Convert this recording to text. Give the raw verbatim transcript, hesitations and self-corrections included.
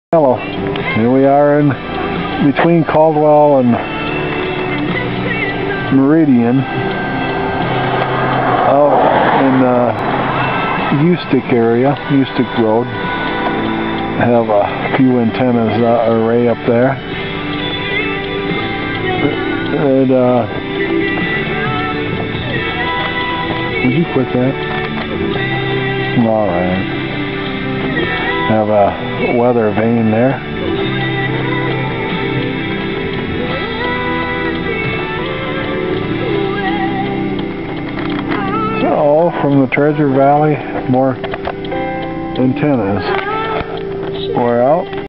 Hello. Here we are in between Caldwell and Meridian, out in the Ustick area, Ustick Road. Have a few antennas uh, array up there. And uh, would you quit that? All right. Have a weather vane there. So, from the Treasure Valley, more antennas. We're out.